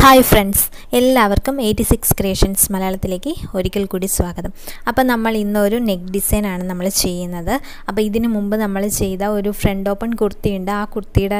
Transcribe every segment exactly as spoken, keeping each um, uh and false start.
Hi friends, എല്ലാവർക്കും eighty-six creations മലയാളത്തിലേക്ക് ഒരിക്കൽ കൂടി സ്വാഗതം. അപ്പോൾ നമ്മൾ ഇന്ന് ഒരു നെക്ക് ഡിസൈൻ ആണ് നമ്മൾ ചെയ്യുന്നത്. അപ്പോൾ ഇതിനു മുമ്പ് നമ്മൾ ചെയ്ത ഒരു ഫ്രണ്ട് ഓപ്പൺ കുർത്തി ഉണ്ട്. ആ കുർത്തിയുടെ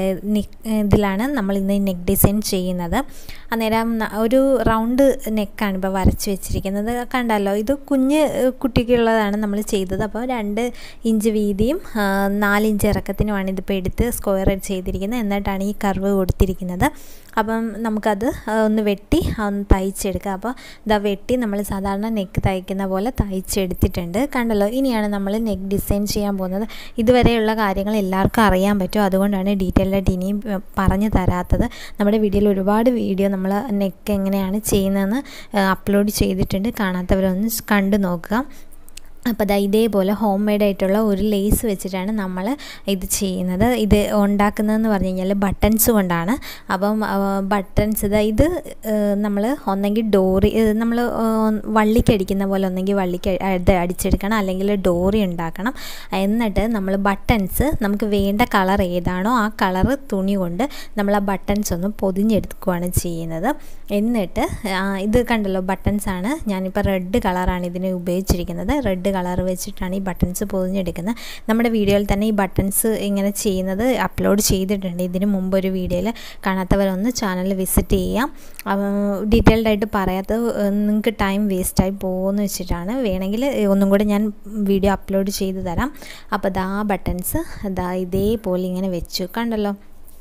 ഇതിലാണ് നമ്മൾ ഇന്ന് നെക്ക് ഡിസൈൻ ചെയ്യുന്നത്. അന്നേരം ഒരു റൗണ്ട് നെക്കാണ് ഇപ്പോൾ വരച്ച് വെച്ചിരിക്കുന്നത്. കണ്ടല്ലോ, ഇത് കുഞ്ഞ് കുട്ടിക്കുള്ളതാണ് നമ്മൾ ചെയ്തത്. അപ്പോൾ രണ്ട് ഇഞ്ച് വീതിയും നാല് ഇഞ്ച് ഇറക്കത്തിനുമാണ് ഇതിപ്പോൾ എടുത്ത് സ്ക്വയർ ചെയ്തിരിക്കുന്നത്. എന്നിട്ടാണ് ഈ കർവ് കൊടുത്തിരിക്കുന്നത്. അപ്പം നമുക്കത് ഒന്ന് വെട്ടി ഒന്ന് തയ്ച്ചെടുക്കുക. അപ്പോൾ ഇതാ വെട്ടി നമ്മൾ സാധാരണ നെക്ക് തയ്ക്കുന്ന പോലെ തയ്ച്ചെടുത്തിട്ടുണ്ട്. കണ്ടല്ലോ, ഇനിയാണ് നമ്മൾ നെക്ക് ഡിസൈൻ ചെയ്യാൻ പോകുന്നത്. ഇതുവരെയുള്ള കാര്യങ്ങൾ എല്ലാവർക്കും അറിയാൻ പറ്റും, അതുകൊണ്ടാണ് ഡീറ്റെയിൽഡായിട്ട് ഇനിയും പറഞ്ഞു തരാത്തത്. നമ്മുടെ വീഡിയോയിൽ ഒരുപാട് വീഡിയോ നമ്മൾ നെക്ക് എങ്ങനെയാണ് ചെയ്യുന്നതെന്ന് അപ്ലോഡ് ചെയ്തിട്ടുണ്ട്. കാണാത്തവരൊന്ന് കണ്ടു നോക്കുക. അപ്പോൾ ദാ ഇതേപോലെ ഹോം മെയ്ഡ് ആയിട്ടുള്ള ഒരു ലേസ് വെച്ചിട്ടാണ് നമ്മൾ ഇത് ചെയ്യുന്നത്. ഇത് ഉണ്ടാക്കുന്നതെന്ന് പറഞ്ഞു കഴിഞ്ഞാൽ ബട്ടൺസ് കൊണ്ടാണ്. അപ്പം ബട്ടൺസ് ഇതാ ഇത് നമ്മൾ ഒന്നെങ്കിൽ ഡോറി നമ്മൾ വള്ളിക്കടിക്കുന്ന പോലെ ഒന്നെങ്കിൽ വള്ളിക്ക് അടിച്ചെടുക്കണം, അല്ലെങ്കിൽ ഡോറി ഉണ്ടാക്കണം. എന്നിട്ട് നമ്മൾ ബട്ടൺസ് നമുക്ക് വേണ്ട കളർ ഏതാണോ ആ കളറ് തുണി കൊണ്ട് നമ്മൾ ആ ബട്ടൺസ് ഒന്ന് പൊതിഞ്ഞെടുക്കുകയാണ് ചെയ്യുന്നത്. എന്നിട്ട് ഇത് കണ്ടല്ലോ, ബട്ടൺസാണ്. ഞാനിപ്പോൾ റെഡ് കളറാണ് ഇതിന് ഉപയോഗിച്ചിരിക്കുന്നത്. റെഡ് കളർ വെച്ചിട്ടാണ് ഈ ബട്ടൺസ് പൊതിഞ്ഞെടുക്കുന്നത്. നമ്മുടെ വീഡിയോയിൽ തന്നെ ഈ ബട്ടൺസ് ഇങ്ങനെ ചെയ്യുന്നത് അപ്ലോഡ് ചെയ്തിട്ടുണ്ട്. ഇതിന് മുമ്പ് ഒരു വീഡിയോയിൽ. കാണാത്തവരൊന്ന് ചാനൽ വിസിറ്റ് ചെയ്യാം. ഡീറ്റെയിൽഡായിട്ട് പറയാത്തത് നിങ്ങൾക്ക് ടൈം വേസ്റ്റായി പോകുമെന്ന് വെച്ചിട്ടാണ്. വേണമെങ്കിൽ ഒന്നും കൂടെ ഞാൻ വീഡിയോ അപ്ലോഡ് ചെയ്ത് തരാം. അപ്പോൾ ദാ ബട്ടൺസ് ദാ ഇതേപോലെ ഇങ്ങനെ വെച്ചു. കണ്ടല്ലോ,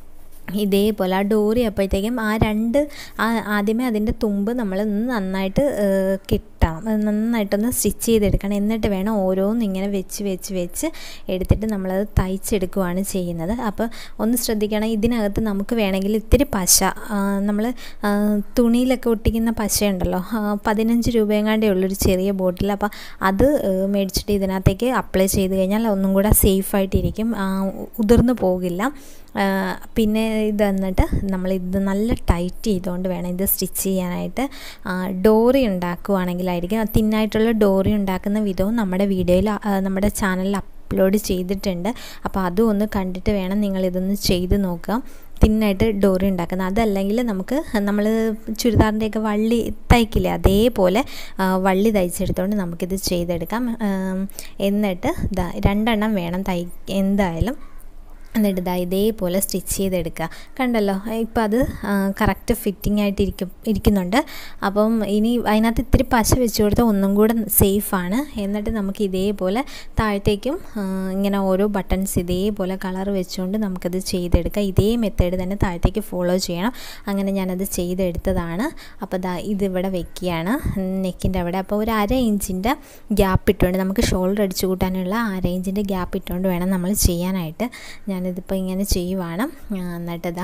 ഇതേപോലെ ആ ഡോറി അപ്പോഴത്തേക്കും ആ രണ്ട് ആദ്യമേ അതിൻ്റെ തുമ്പ് നമ്മൾ നന്നായിട്ട് കിട്ടണം, നന്നായിട്ടൊന്ന് സ്റ്റിച്ച് ചെയ്തെടുക്കണം. എന്നിട്ട് വേണം ഓരോന്നും ഇങ്ങനെ വെച്ച് വെച്ച് വെച്ച് എടുത്തിട്ട് നമ്മളത് തയ്ച്ചെടുക്കുകയാണ് ചെയ്യുന്നത്. അപ്പോൾ ഒന്ന് ശ്രദ്ധിക്കണം, ഇതിനകത്ത് നമുക്ക് വേണമെങ്കിൽ ഇത്തിരി പശ, നമ്മൾ തുണിയിലൊക്കെ ഒട്ടിക്കുന്ന പശയുണ്ടല്ലോ, പതിനഞ്ച് രൂപയെങ്ങാണ്ടേ ഉള്ളൊരു ചെറിയ ബോട്ടിൽ. അപ്പോൾ അത് മേടിച്ചിട്ട് ഇതിനകത്തേക്ക് അപ്ലൈ ചെയ്ത് കഴിഞ്ഞാൽ ഒന്നും കൂടെ സേഫായിട്ടിരിക്കും, ഉതിർന്നു പോകില്ല. പിന്നെ ഇത് എന്നിട്ട് നമ്മൾ ഇത് നല്ല ടൈറ്റ് ചെയ്തുകൊണ്ട് വേണം ഇത് സ്റ്റിച്ച് ചെയ്യാനായിട്ട്. ഡോറി ഉണ്ടാക്കുകയാണെങ്കിലായിരിക്കും, തിന്നായിട്ടുള്ള ഡോറി ഉണ്ടാക്കുന്ന വിധവും നമ്മുടെ വീഡിയോയിൽ നമ്മുടെ ചാനലിൽ അപ്ലോഡ് ചെയ്തിട്ടുണ്ട്. അപ്പോൾ അതും ഒന്ന് കണ്ടിട്ട് വേണം നിങ്ങളിതൊന്ന് ചെയ്ത് നോക്കുക, തിന്നായിട്ട് ഡോറി ഉണ്ടാക്കുന്നത്. അതല്ലെങ്കിൽ നമുക്ക് നമ്മൾ ചുരിദാറിൻ്റെയൊക്കെ വള്ളി തയ്ക്കില്ലേ, അതേപോലെ വള്ളി തയ്ച്ചെടുത്തുകൊണ്ട് നമുക്കിത് ചെയ്തെടുക്കാം. എന്നിട്ട് ഇതാ രണ്ടെണ്ണം വേണം തൈ എന്തായാലും. എന്നിട്ട് ഇതാ ഇതേപോലെ സ്റ്റിച്ച് ചെയ്തെടുക്കുക. കണ്ടല്ലോ, ഇപ്പം അത് കറക്റ്റ് ഫിറ്റിംഗ് ആയിട്ട് ഇരിക്കും ഇരിക്കുന്നുണ്ട്. അപ്പം ഇനി അതിനകത്ത് ഇത്തിരി പശ വെച്ച് കൊടുത്താൽ ഒന്നും കൂടെ സേഫാണ്. എന്നിട്ട് നമുക്ക് ഇതേപോലെ താഴത്തേക്കും ഇങ്ങനെ ഓരോ ബട്ടൺസ് ഇതേപോലെ കളർ വെച്ചുകൊണ്ട് നമുക്കത് ചെയ്തെടുക്കാം. ഇതേ മെത്തേഡ് തന്നെ താഴത്തേക്ക് ഫോളോ ചെയ്യണം. അങ്ങനെ ഞാനത് ചെയ്തെടുത്തതാണ്. അപ്പോൾ ദാ ഇതിവിടെ വെക്കുകയാണ് നെക്കിൻ്റെ അവിടെ. അപ്പോൾ ഒരു അര ഇഞ്ചിൻ്റെ ഗ്യാപ്പ് ഇട്ടുകൊണ്ട് നമുക്ക് ഷോൾഡർ അടിച്ചു കൂട്ടാനുള്ള അര ഇഞ്ചിൻ്റെ ഗ്യാപ്പ് ഇട്ടുകൊണ്ട് വേണം നമ്മൾ ചെയ്യാനായിട്ട്. ഞാനിതിപ്പോൾ ഇങ്ങനെ ചെയ്യുവാണ്. എന്നിട്ടിതാ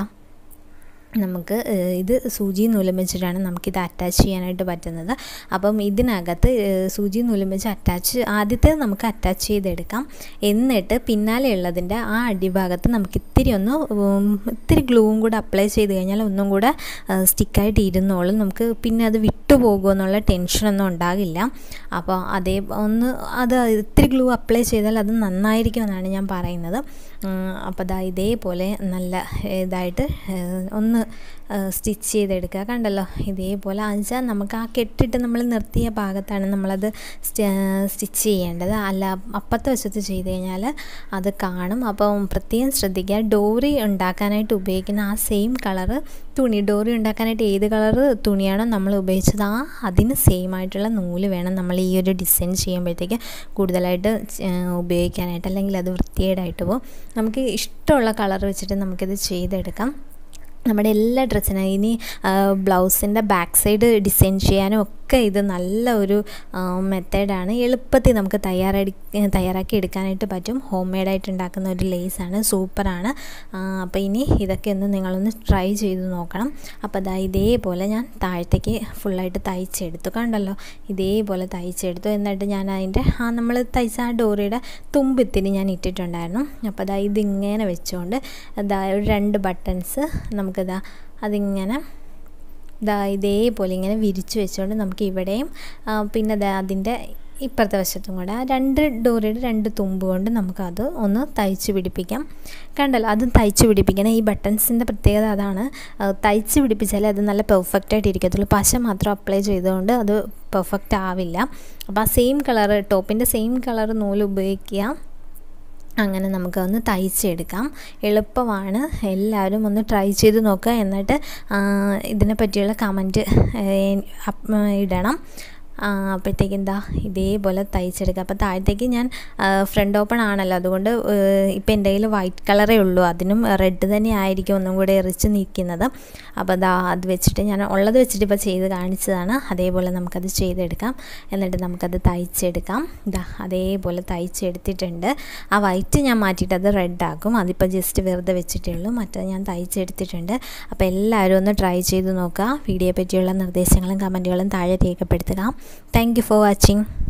നമുക്ക് ഇത് സൂചി നൂലും വെച്ചിട്ടാണ് നമുക്കിത് അറ്റാച്ച് ചെയ്യാനായിട്ട് പറ്റുന്നത്. അപ്പം ഇതിനകത്ത് സൂചി നൂലും വെച്ച് അറ്റാച്ച് ആദ്യത്തെ നമുക്ക് അറ്റാച്ച് ചെയ്തെടുക്കാം. എന്നിട്ട് പിന്നാലെ ഉള്ളതിൻ്റെ ആ അടിഭാഗത്ത് നമുക്ക് ഇത്തിരി ഒന്ന് ഇത്തിരി ഗ്ലൂവും കൂടെ അപ്ലൈ ചെയ്ത് കഴിഞ്ഞാൽ ഒന്നും കൂടെ സ്റ്റിക്കായിട്ട് ഇരുന്നോളും. നമുക്ക് പിന്നെ അത് വിട്ടുപോകുമോ എന്നുള്ള ടെൻഷനൊന്നും ഉണ്ടാകില്ല. അപ്പോൾ അതേ ഒന്ന് അത് ഇത്തിരി ഗ്ലൂ അപ്ലൈ ചെയ്താൽ അത് നന്നായിരിക്കുമെന്നാണ് ഞാൻ പറയുന്നത്. അപ്പോൾ ദാ ഇതേപോലെ നല്ല ഇതായിട്ട് ഒന്ന് സ്റ്റിച്ച് ചെയ്തെടുക്കുക. കണ്ടല്ലോ, ഇതേപോലെ അഞ്ചാൽ നമുക്ക് ആ കെട്ടിട്ട് നമ്മൾ നിർത്തിയ ഭാഗത്താണ് നമ്മളത് സ്റ്റിച്ച് ചെയ്യേണ്ടത്. അല്ല അപ്പുറത്തെ വശത്ത് ചെയ്ത് കഴിഞ്ഞാൽ അത് കാണും. അപ്പം പ്രത്യേകം ശ്രദ്ധിക്കുക, ഡോറി ഉണ്ടാക്കാനായിട്ട് ഉപയോഗിക്കുന്ന ആ സെയിം കളറ് തുണി, ഡോറി ഉണ്ടാക്കാനായിട്ട് ഏത് കളറ് തുണിയാണോ നമ്മൾ ഉപയോഗിച്ചത് ആ അതിന് സെയിം ആയിട്ടുള്ള നൂല് വേണം നമ്മൾ ഈ ഒരു ഡിസൈൻ ചെയ്യുമ്പോഴത്തേക്ക് കൂടുതലായിട്ട് ഉപയോഗിക്കാനായിട്ട്, അല്ലെങ്കിൽ അത് വൃത്തികേടായിട്ട് പോകും. നമുക്ക് ഇഷ്ടമുള്ള കളർ വെച്ചിട്ട് നമുക്കിത് ചെയ്തെടുക്കാം. നമ്മുടെ എല്ലാ ഡ്രസ്സിനും ഇനി ബ്ലൗസിൻ്റെ ബാക്ക് സൈഡ് ഡിസൈൻ ചെയ്യാനും ഒക്കെ ഇത് നല്ല ഒരു മെത്തേഡാണ്. എളുപ്പത്തിൽ നമുക്ക് തയ്യാറായി തയ്യാറാക്കി എടുക്കാനായിട്ട് പറ്റും. ഹോം മെയ്ഡായിട്ട് ഉണ്ടാക്കുന്ന ഒരു ലേസാണ്, സൂപ്പറാണ്. അപ്പോൾ ഇനി ഇതൊക്കെ ഒന്ന് നിങ്ങളൊന്ന് ട്രൈ ചെയ്ത് നോക്കണം. അപ്പോൾ അതാ ഇതേപോലെ ഞാൻ താഴത്തേക്ക് ഫുള്ളായിട്ട് തയ്ച്ചെടുത്തു. കണ്ടല്ലോ, ഇതേപോലെ തയ്ച്ചെടുത്തു. എന്നിട്ട് ഞാൻ അതിൻ്റെ ആ നമ്മൾ തയ്ച്ച ആ ഡോറിയുടെ തുമ്പിത്തിന് ഞാൻ ഇട്ടിട്ടുണ്ടായിരുന്നു. അപ്പോൾ അതാ ഇതിങ്ങനെ വെച്ചുകൊണ്ട് അതാ ഒരു രണ്ട് ബട്ടൺസ് നമുക്കിതാ അതിങ്ങനെ ഇതാ ഇതേപോലെ ഇങ്ങനെ വിരിച്ച് വെച്ചുകൊണ്ട് നമുക്ക് ഇവിടെയും പിന്നെ അതിൻ്റെ ഇപ്പുറത്തെ വശത്തും കൂടെ ആ രണ്ട് ഡോറിയുടെ രണ്ട് തുമ്പ് കൊണ്ട് നമുക്കത് ഒന്ന് തയ്ച്ച് പിടിപ്പിക്കാം. കണ്ടല്ലോ, അതും തയ്ച്ച് പിടിപ്പിക്കണം. ഈ ബട്ടൺസിൻ്റെ പ്രത്യേകത അതാണ്, തയ്ച്ച് പിടിപ്പിച്ചാലേ അത് നല്ല പെർഫെക്റ്റായിട്ട് ഇരിക്കത്തുള്ളൂ. പശ മാത്രം അപ്ലൈ ചെയ്തുകൊണ്ട് അത് പെർഫെക്റ്റ് ആവില്ല. അപ്പോൾ ആ സെയിം കളർ, ടോപ്പിൻ്റെ സെയിം കളർ നൂല് ഉപയോഗിക്കുക. അങ്ങനെ നമുക്കൊന്ന് തയ്ച്ചെടുക്കാം. എളുപ്പമാണ്, എല്ലാവരും ഒന്ന് ട്രൈ ചെയ്ത് നോക്കുക. എന്നിട്ട് ഇതിനെ പറ്റിയുള്ള കമൻറ്റ് ഇടണം. അപ്പോഴത്തേക്ക് എന്താ ഇതേപോലെ തയ്ച്ചെടുക്കുക. അപ്പോൾ താഴത്തേക്ക് ഞാൻ ഫ്രണ്ട് ഓപ്പൺ ആണല്ലോ, അതുകൊണ്ട് ഇപ്പോൾ എൻ്റെ കയ്യിൽ വൈറ്റ് കളറേ ഉള്ളൂ. അതിനും റെഡ് തന്നെ ആയിരിക്കും ഒന്നും കൂടെ എറിച്ച് നിൽക്കുന്നത്. അപ്പോൾ അതാ അത് വെച്ചിട്ട് ഞാൻ ഉള്ളത് വെച്ചിട്ട് ഇപ്പോൾ ചെയ്ത് കാണിച്ചതാണ്. അതേപോലെ നമുക്കത് ചെയ്തെടുക്കാം. എന്നിട്ട് നമുക്കത് തയ്ച്ചെടുക്കാം. ഇതാ അതേപോലെ തയ്ച്ചെടുത്തിട്ടുണ്ട്. ആ വൈറ്റ് ഞാൻ മാറ്റിയിട്ട് അത് റെഡ് ആക്കും. അതിപ്പോൾ ജസ്റ്റ് വെറുതെ വെച്ചിട്ടേ ഉള്ളൂ. മറ്റത് ഞാൻ തയ്ച്ചെടുത്തിട്ടുണ്ട്. അപ്പോൾ എല്ലാവരും ഒന്ന് ട്രൈ ചെയ്ത് നോക്കുക. വീഡിയോയെ പറ്റിയുള്ള നിർദ്ദേശങ്ങളും കമൻറ്റുകളും താഴെ രേഖപ്പെടുത്തുക. Thank you for watching.